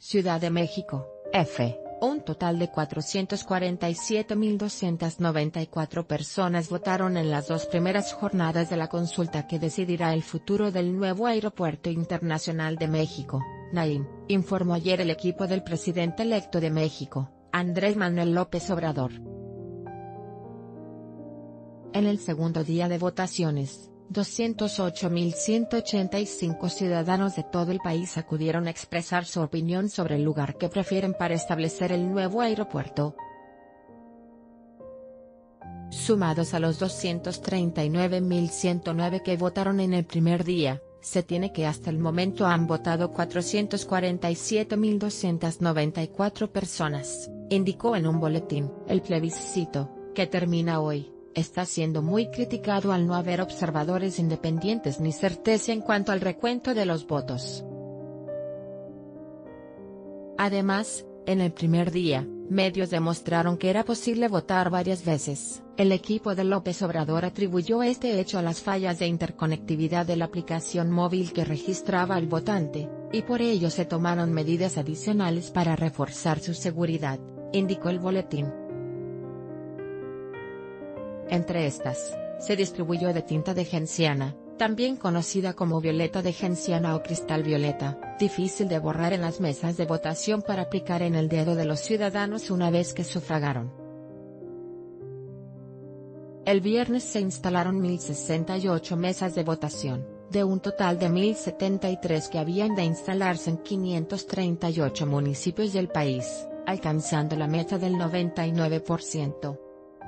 Ciudad de México, F. Un total de 447.294 personas votaron en las dos primeras jornadas de la consulta que decidirá el futuro del nuevo Aeropuerto Internacional de México, NAIM, informó ayer el equipo del presidente electo de México, Andrés Manuel López Obrador. En el segundo día de votaciones, 208.185 ciudadanos de todo el país acudieron a expresar su opinión sobre el lugar que prefieren para establecer el nuevo aeropuerto. Sumados a los 239.109 que votaron en el primer día, se tiene que hasta el momento han votado 447.294 personas, indicó en un boletín. El plebiscito, que termina hoy, está siendo muy criticado al no haber observadores independientes ni certeza en cuanto al recuento de los votos. Además, en el primer día, medios demostraron que era posible votar varias veces. El equipo de López Obrador atribuyó este hecho a las fallas de interconectividad de la aplicación móvil que registraba al votante, y por ello se tomaron medidas adicionales para reforzar su seguridad, indicó el boletín. Entre estas, se distribuyó de tinta de genciana, también conocida como violeta de genciana o cristal violeta, difícil de borrar en las mesas de votación para aplicar en el dedo de los ciudadanos una vez que sufragaron. El viernes se instalaron 1.068 mesas de votación, de un total de 1.073 que habían de instalarse en 538 municipios del país, alcanzando la meta del 99%.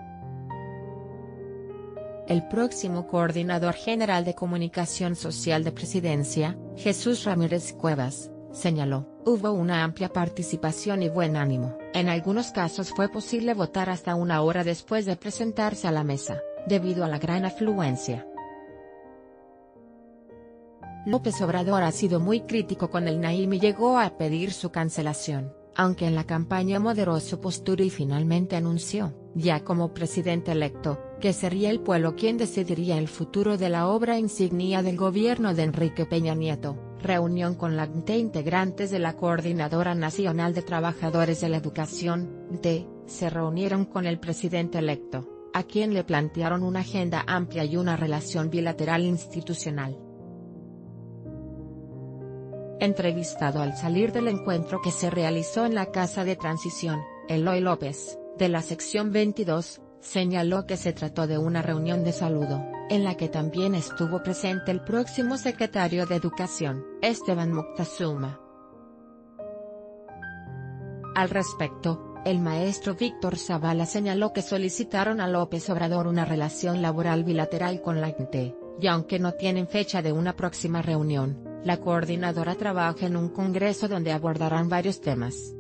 El próximo coordinador general de Comunicación Social de Presidencia, Jesús Ramírez Cuevas, señaló: hubo una amplia participación y buen ánimo. En algunos casos fue posible votar hasta una hora después de presentarse a la mesa, debido a la gran afluencia. López Obrador ha sido muy crítico con el NAIM y llegó a pedir su cancelación, aunque en la campaña moderó su postura y finalmente anunció, ya como presidente electo, que sería el pueblo quien decidiría el futuro de la obra insignia del gobierno de Enrique Peña Nieto. Reunión con la integrantes de la Coordinadora Nacional de Trabajadores de la Educación, se reunieron con el presidente electo, a quien le plantearon una agenda amplia y una relación bilateral institucional. Entrevistado al salir del encuentro que se realizó en la Casa de Transición, Eloy López, de la sección 22, señaló que se trató de una reunión de saludo, en la que también estuvo presente el próximo secretario de Educación, Esteban Moctezuma. Al respecto, el maestro Víctor Zavala señaló que solicitaron a López Obrador una relación laboral bilateral con la INTE, y aunque no tienen fecha de una próxima reunión, la coordinadora trabaja en un congreso donde abordarán varios temas.